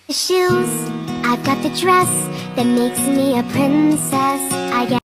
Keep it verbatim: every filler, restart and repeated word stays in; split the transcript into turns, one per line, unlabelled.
Shoes, I've got the dress that makes me a princess. I get